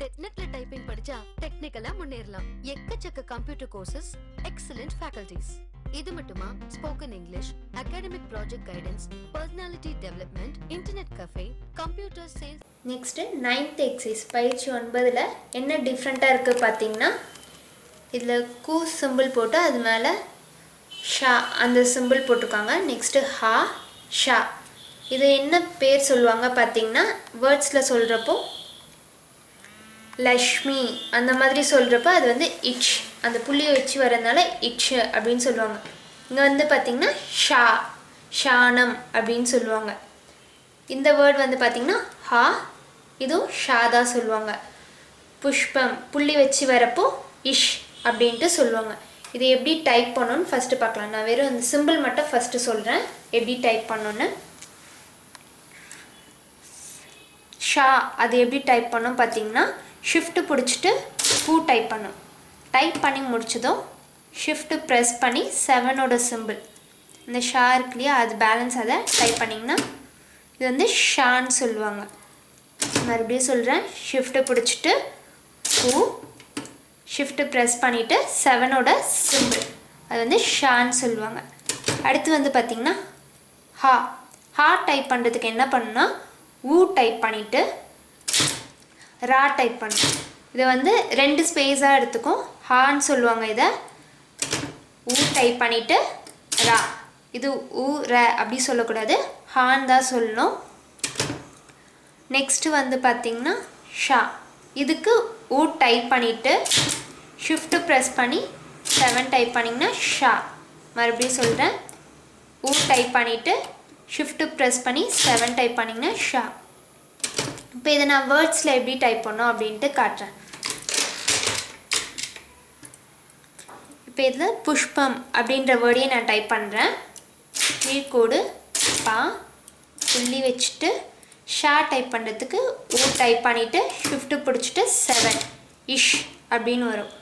Technical typing படிச்சா டெக்னிக்கலா முன்னேறலாம். எக்கச்சக்க கம்ப்யூட்டர் கோர்சஸ், எக்ஸலென்ட் ஃபேக்கல்டிஸ். இது மட்டுமா spoken English, academic project guidance, personality development, internet cafe, computer sales. Next 9th exercise பயிற்சி 9ல் என்ன டிஃப்ரெண்ட்டாக இருக்குது பார்த்தீங்கன்னா, இதில் கூ சிம்பிள் போட்டு அது மேலே ஷா அந்த சிம்பிள் போட்டிருக்காங்க. நெக்ஸ்ட்டு ஹா ஷா. இது என்ன பேர் சொல்லுவாங்க பார்த்தீங்கன்னா, வேர்ட்ஸில் சொல்கிறப்போ லக்ஷ்மி அந்த மாதிரி சொல்கிறப்ப அது வந்து இட்ச், அந்த புள்ளியை வச்சு வரதுனால இட்ச் அப்படின்னு சொல்லுவாங்க. இங்கே வந்து பார்த்திங்கன்னா ஷா, ஷானம் அப்படின்னு சொல்லுவாங்க. இந்த வேர்ட் வந்து பார்த்திங்கன்னா ஹா, இதுவும் ஷா தான் சொல்லுவாங்க. புஷ்பம் புள்ளி வச்சு வரப்போ இஷ் அப்படின்ட்டு சொல்லுவாங்க. இது எப்படி டைப் பண்ணணும்னு ஃபஸ்ட்டு பார்க்கலாம். நான் வெறும் அந்த சிம்பிள் மட்டும் ஃபஸ்ட்டு சொல்கிறேன் எப்படி டைப் பண்ணணுன்னு. ஷா அது எப்படி டைப் பண்ணோம் பார்த்தீங்கன்னா, ஷிஃப்ட்டு பிடிச்சிட்டு பூ டைப் பண்ணும். டைப் பண்ணி முடிச்சதும் ஷிஃப்ட்டு ப்ரெஸ் பண்ணி 7ஓட சிம்பிள் இந்த ஷா இருக்கு இல்லையா, அது பேலன்ஸ் அதை டைப் பண்ணிங்கன்னா இது வந்து ஷான்னு சொல்லுவாங்க. மறுபடியும் சொல்கிறேன், ஷிஃப்ட்டு பிடிச்சிட்டு பூ, ஷிஃப்ட்டு ப்ரெஸ் பண்ணிவிட்டு 7ஓட சிம்பிள் அது வந்து ஷான்னு சொல்லுவாங்க. அடுத்து வந்து பார்த்திங்கன்னா ஹா. ஹா டைப் பண்ணுறதுக்கு என்ன பண்ணுன்னா, ஊ டைப் பண்ணிவிட்டு ரா டைப் பண்ணணும். இதை வந்து 2 ஸ்பேஸாக எடுத்துக்கும். ஹான்னு சொல்லுவாங்க இதை. ஊ டைப் பண்ணிவிட்டு ரா. இது ஊ ர அப்படி சொல்லக்கூடாது, ஹான் தான் சொல்லணும். நெக்ஸ்ட்டு வந்து பார்த்திங்கன்னா ஷா. இதுக்கு ஊ டைப் பண்ணிவிட்டு ஷிஃப்ட்டு ப்ரெஸ் பண்ணி 7 டைப் பண்ணிங்கன்னா ஷா. மறுபடியும் சொல்கிறேன், ஊ டைப் பண்ணிவிட்டு ஷிஃப்ட்டு ப்ரெஸ் பண்ணி 7 டைப் பண்ணிங்கன்னா ஷா. இப்போ இதை நான் வேர்ட்ஸில் எப்படி டைப் பண்ணோம் அப்படின்ட்டு காட்டுறேன். இப்போ இதில் புஷ்பம் அப்படின்ற வேர்டையே நான் டைப் பண்ணுறேன். கீழ்கோடு பா புள்ளி வச்சுட்டு ஷா டைப் பண்ணுறதுக்கு ஊ டைப் பண்ணிவிட்டு ஷிஃப்ட்டு பிடிச்சிட்டு 7 இஷ் அப்படின்னு வரும்.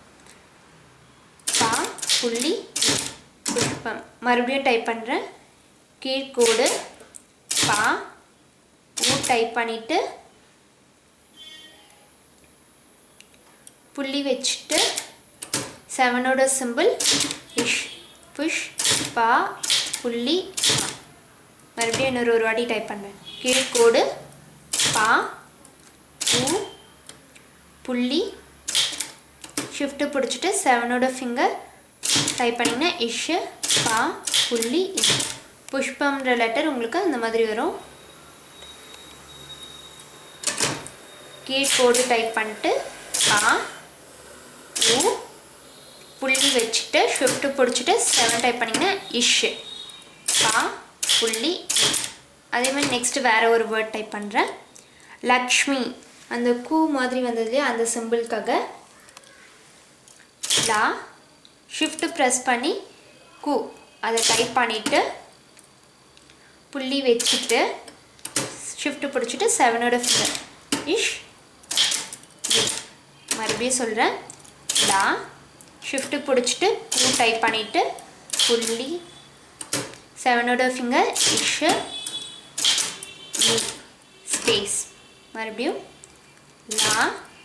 பா புள்ளி புஷ்பம். மறுபடியும் டைப் பண்ணுறேன். கீழ்கோடு பா ஊ டைப் பண்ணிவிட்டு புள்ளி வச்சுட்டு 7ஓட சிம்பிள் இஷ், புஷ் பா புள்ளி. மறுபடியும் இன்னொரு ஒரு வாட்டி டைப் பண்ணுறேன். கீழ்கோடு பா ஊ புள்ளி ஷிஃப்ட்டு பிடிச்சிட்டு 7ஓட ஃபிங்கர் டைப் பண்ணிங்கன்னா இஷ் பா புள்ளி. புஷ்பம்ன்ற லெட்டர் உங்களுக்கு அந்த மாதிரி வரும். கீழ்கோடு டைப் பண்ணிட்டு பா ஊ புள்ளி வச்சுட்டு ஷிஃப்ட்டு பிடிச்சிட்டு 7 டைப் பண்ணிங்கன்னா இஷ் பா புள்ளி. அதே மாதிரி நெக்ஸ்ட்டு வேறு ஒரு வேர்ட் டைப் பண்ணுறேன். லக்ஷ்மி அந்த கூ மாதிரி வந்ததுலேயே அந்த சிம்பிளுக்காக லா, ஷிஃப்ட்டு ப்ரெஸ் பண்ணி கூ அதை டைப் பண்ணிவிட்டு புள்ளி வச்சுட்டு ஷிஃப்ட்டு பிடிச்சிட்டு 7ஓட ஃபிங்கர் இஷ். மறுபடியும் சொல்கிறேன், லா ஷிஃப்ட்டு பிடிச்சிட்டு கூ டைப் பண்ணிவிட்டு புள்ளி 7ஓட ஃபிங்கர் இஷ் ஸ்பேஸ். மறுபடியும் லா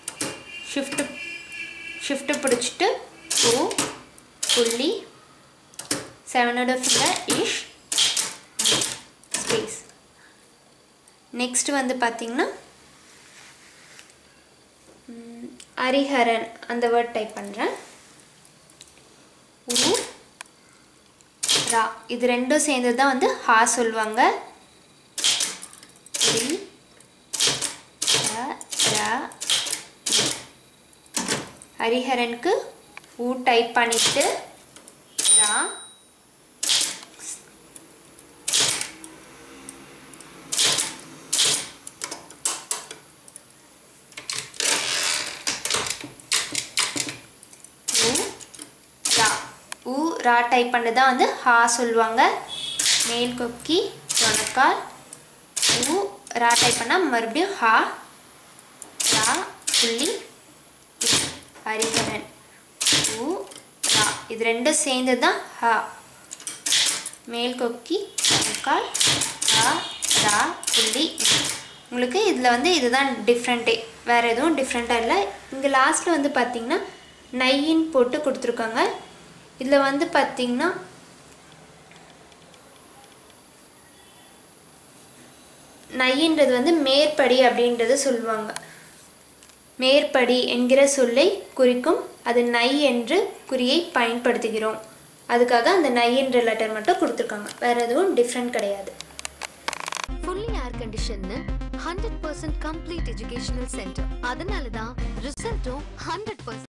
ஷிஃப்ட்டு பிடிச்சிட்டு கூ புள்ளி 7ஓட ஃபிங்கர் இஷ் ஸ்பேஸ். நெக்ஸ்ட்டு வந்து பார்த்திங்கன்னா ஹரிஹரன் அந்த வேர்ட் டைப் பண்ணுறேன். ஊ ரா. இது ரெண்டும் சேர்ந்து தான் வந்து ஹா சொல்லுவாங்க. ஹரிஹரனுக்கு ஊ டைப் பண்ணிட்டு ரா, ஊ ரா டைப் பண்ணது தான் வந்து ஹா சொல்லுவாங்க. மேல் கொக்கி தொணக்கால் ஊ ரா டைப் பண்ணால் மறுபடியும் ஹா ரா புள்ளி ஹரிஹரன் ஊ ரா. இது ரெண்டும் சேர்ந்து தான் ஹா. மேல் கொக்கி தொணக்கால் ஹா ரா புள்ளி. உங்களுக்கு இதில் வந்து இதுதான் டிஃப்ரெண்ட்டே. வேறு எதுவும் டிஃப்ரெண்ட்டாக இல்லை. இங்கே லாஸ்ட்டில் வந்து பார்த்திங்கன்னா நையின்னு போட்டு கொடுத்துருக்காங்க. இதில் வந்து பார்த்திங்கன்னா நையின்றது வந்து மேற்படி அப்படின்றது சொல்லுவாங்க. மேற்படி என்கிற சொல்லை குறிக்கும், அது நை என்று குறியை பயன்படுத்துகிறோம். அதுக்காக அந்த நை என்ற லெட்டர் மட்டும் கொடுத்துருக்காங்க. வேறு எதுவும் டிஃப்ரெண்ட் கிடையாது. fully air conditioned 100% complete educational center. அதனால தான் ரிசல்ட்டும் 100%